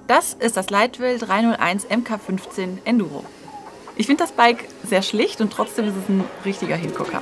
Das ist das Leitwil 301 MK15 Enduro. Ich finde das Bike sehr schlicht und trotzdem ist es ein richtiger Hingucker.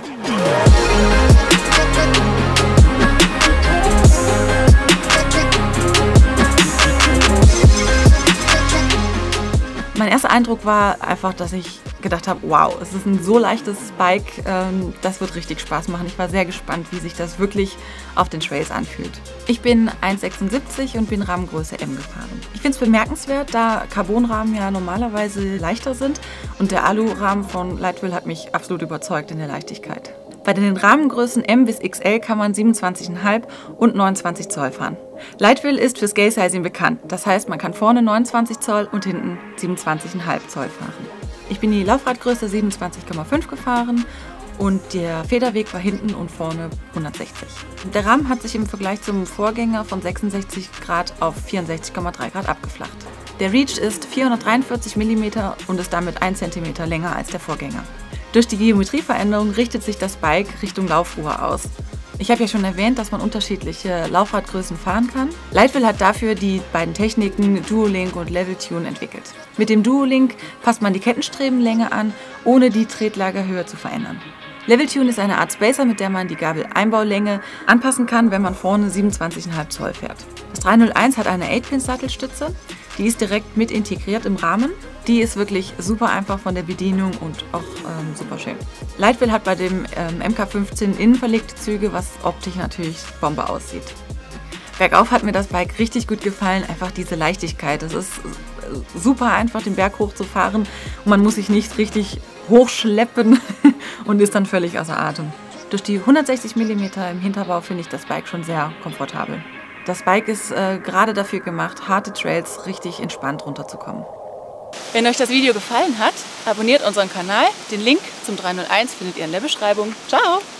Mein erster Eindruck war einfach, dass ich gedacht habe, wow, es ist ein so leichtes Bike, das wird richtig Spaß machen. Ich war sehr gespannt, wie sich das wirklich auf den Trails anfühlt. Ich bin 1,76 und bin Rahmengröße M gefahren. Ich finde es bemerkenswert, da Carbonrahmen ja normalerweise leichter sind und der Alurahmen von Leitwil hat mich absolut überzeugt in der Leichtigkeit. Bei den Rahmengrößen M bis XL kann man 27,5 und 29 Zoll fahren. Leitwil ist für Scale Sizing bekannt, das heißt, man kann vorne 29 Zoll und hinten 27,5 Zoll fahren. Ich bin die Laufradgröße 27,5 gefahren und der Federweg war hinten und vorne 160. Der Rahmen hat sich im Vergleich zum Vorgänger von 66 Grad auf 64,3 Grad abgeflacht. Der Reach ist 443 mm und ist damit 1 cm länger als der Vorgänger. Durch die Geometrieveränderung richtet sich das Bike Richtung Laufruhe aus. Ich habe ja schon erwähnt, dass man unterschiedliche Laufradgrößen fahren kann. Leitwil hat dafür die beiden Techniken Duolink und Level Tune entwickelt. Mit dem Duolink passt man die Kettenstrebenlänge an, ohne die Tretlagerhöhe zu verändern. Level Tune ist eine Art Spacer, mit der man die Gabeleinbaulänge anpassen kann, wenn man vorne 27,5 Zoll fährt. Das 301 hat eine 8-Pin-Sattelstütze, die ist direkt mit integriert im Rahmen. Die ist wirklich super einfach von der Bedienung und auch super schön. Leitwil hat bei dem MK15 innenverlegte Züge, was optisch natürlich Bombe aussieht. Bergauf hat mir das Bike richtig gut gefallen, einfach diese Leichtigkeit. Es ist super einfach, den Berg hoch zu fahren und man muss sich nicht richtig hochschleppen und ist dann völlig außer Atem. Durch die 160 mm im Hinterbau finde ich das Bike schon sehr komfortabel. Das Bike ist gerade dafür gemacht, harte Trails richtig entspannt runterzukommen. Wenn euch das Video gefallen hat, abonniert unseren Kanal. Den Link zum 301 findet ihr in der Beschreibung. Ciao!